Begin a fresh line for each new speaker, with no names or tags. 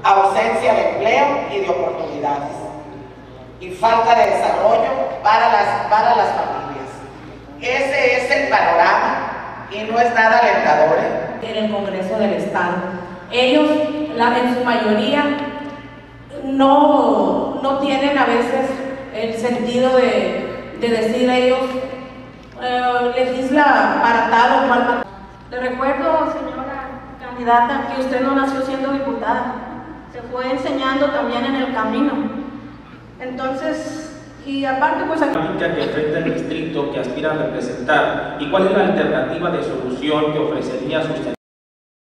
ausencia de empleo y de oportunidades, y falta de desarrollo para las familias. Ese es el panorama y no es nada alentador.
En el Congreso del Estado, ellos, en su mayoría, no tienen a veces el sentido de decir ellos, legisla para tal o cual.
Le recuerdo, señora candidata, que usted no nació siendo diputada, se fue enseñando también en el camino. Entonces, y aparte pues aquí...
que enfrenta el distrito que aspira a representar, y cuál es la alternativa de solución que ofrecería a sus